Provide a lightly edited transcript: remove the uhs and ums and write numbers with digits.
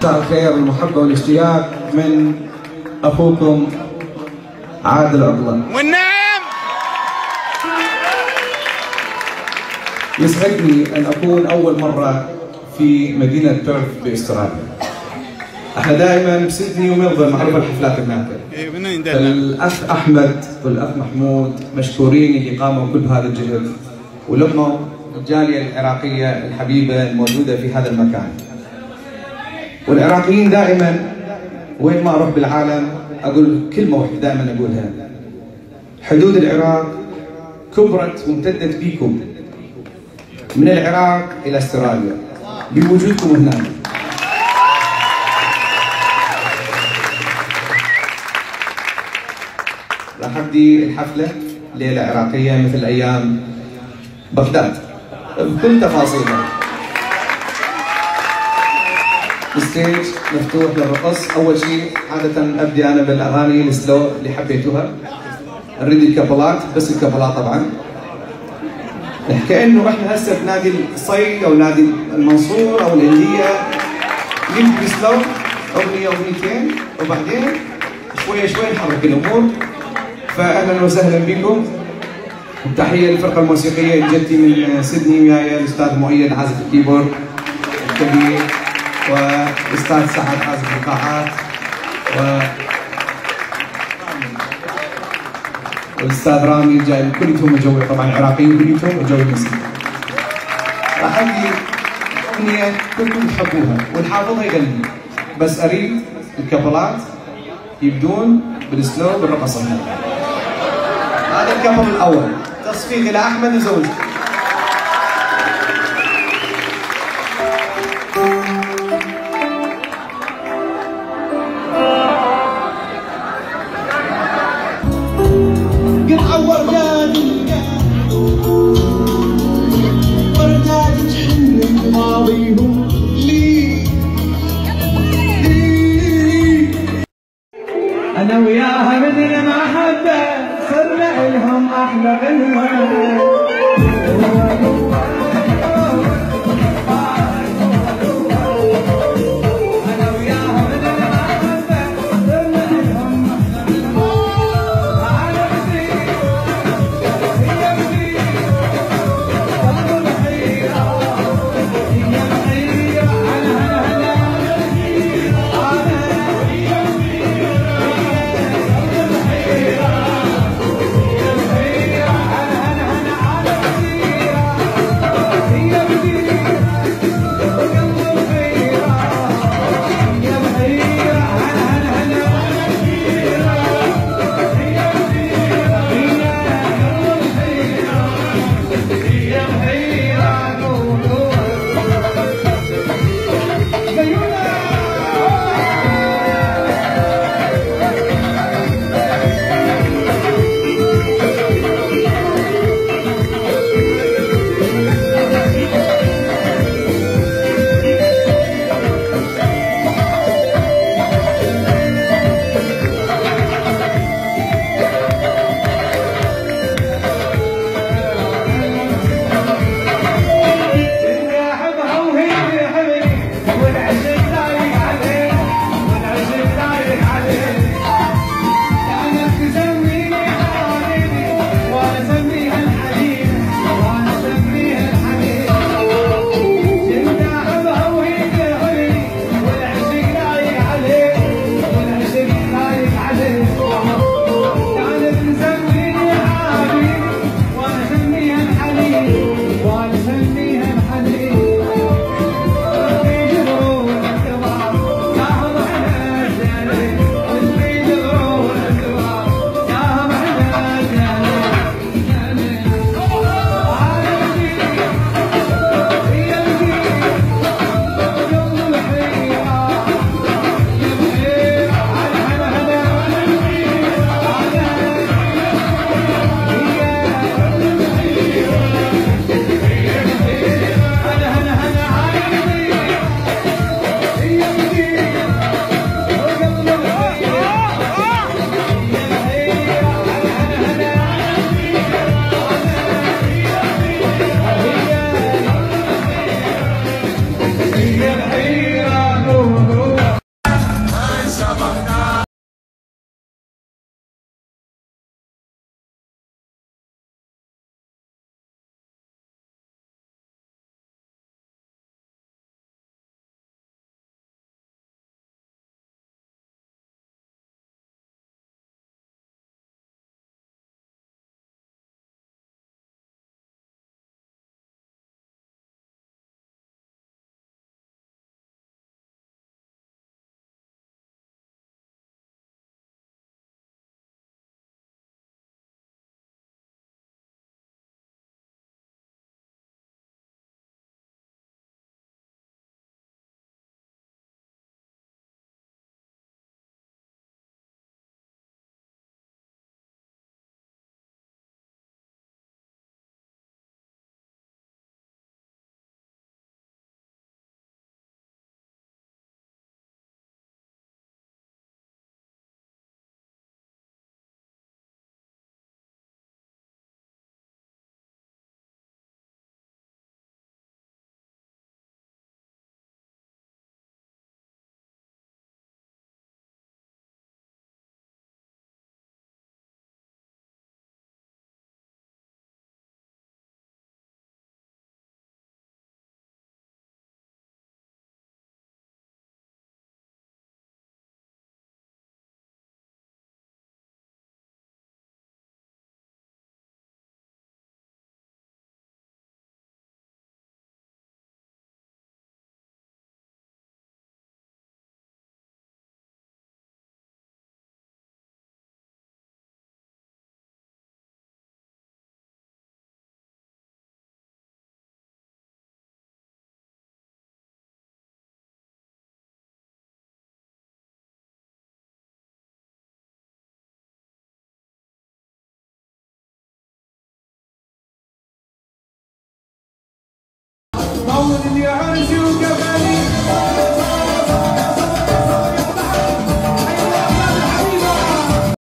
مساء الخير والمحبة والاشتياق من أخوكم عادل عكلة. والنعم. يسعدني أن أكون أول مرة في مدينة بيرث باستراليا. احنا دائما بسيدني وملبورن معروفة الحفلات هناك. الأخ أحمد والأخ محمود مشكورين اللي قاموا بكل هذا الجهد ولموا الجالية العراقية الحبيبة الموجودة في هذا المكان. والعراقيين دائما وين ما اروح بالعالم اقول كلمه واحده دائما اقولها: حدود العراق كبرت وامتدت بيكم من العراق الى استراليا بوجودكم هنا. راح ابدي الحفله ليله عراقيه مثل ايام بغداد بكل تفاصيلها. الستيج مفتوح للرقص. اول شيء عاده ابدي انا بالاغاني السلو اللي حبيتوها. نريد الكابلات، بس الكابلات طبعا كانه احنا هسه بنادي الصيد او نادي المنصور او الهنديه، نبدي سلو اغنيه اغنيتين وبعدين شويه شويه نحرك الامور. فاهلا وسهلا بكم. تحيه للفرقه الموسيقيه اللي جتي من سيدني وياي الاستاذ مؤيد عازف الكيبورد الكبير، والاستاذ سعد عازف القاعات، والاستاذ رامي جاي. كلهم مجوي طبعا عراقيين كلهم مجوي من سيدني. راح ادي اغنيه كلكم تحبوها والحافظها يغني، بس اريد الكابلات يبدون بالسلو بالرقص. هذا الكابل الاول تصفيق الى احمد وزوجته. أنا وياها مثل ما حبت صرنا إلهم أحلى غنوة. عون اللي عرسي وكان